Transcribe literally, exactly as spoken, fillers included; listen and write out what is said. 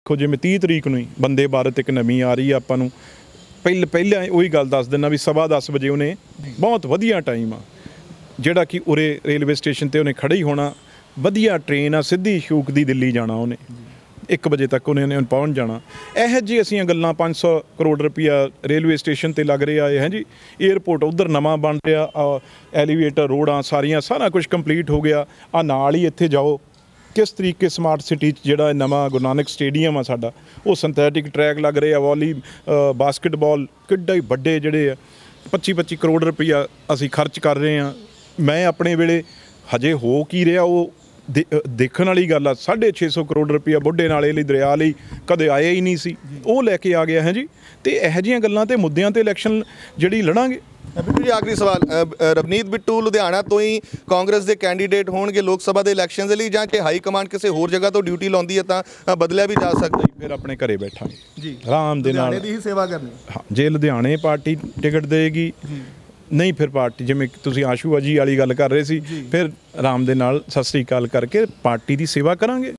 देखो जिवें तीह तरीक नूं ही वंदे भारत एक नवीं आ रही है आपां नूं पहले पहले वही गल दस दिना भी सवा दस बजे उन्हें बहुत वधिया टाइम आ जिहड़ा कि उरे रेलवे स्टेशन ते उन्हें खड़े ही होना वधिया ट्रेन आ सीधी शूक दी दिल्ली जाना उन्हें एक बजे तक उन्हें पहुँच जाना। यह जी असीं गल्लां पाँच सौ करोड़ रुपया रेलवे स्टेशन ते लग रहा है जी एयरपोर्ट उधर नवां बन रहा एलीवेटर रोडां सारियां सारा कुछ कंप्लीट हो गया आ नाल ही इत्थे जाओ किस तरीके स्मार्ट सिटी जिहड़ा नवां गुरु नानक स्टेडियम आ साडा वो सिंथैटिक ट्रैक लग रहे आ वॉली बास्केटबॉल किड्डे ही वड्डे जिहड़े आ पच्ची पच्ची करोड़ रुपया असीं खर्च कर रहे हैं। मैं अपने वेले हजे हो की रहा वो दे देखण वाली गल आ साढ़े छे सौ करोड़ रुपया बुढ़े नाले लई दरिया लई कदे आया ही नहीं सी वो लैके आ गया है जी। तो यह जिहियां गल्लां ते मुद्दिआं ते इलैक्शन जिहड़ी लड़ांगे। बिट्टू जी आखिरी सवाल रवनीत बिट्टू लुधियाना तो ही कांग्रेस के कैंडीडेट होणगे लोक सभा के इलैक्शन के लिए जां कि हाई कमांड किसी होर जगह तो ड्यूटी लाउंदी है तां बदलिया भी जा सकदा फिर अपने घरे बैठा जी आराम दे नाल लुधियाने दी ही सेवा करनी। हाँ जे लुधियाने पार्टी टिकट देगी नहीं फिर पार्टी जिवें तुसीं आशू अजी वाली गल कर रहे सी फिर आराम दे नाल सत श्री अकाल करके पार्टी की सेवा करांगे।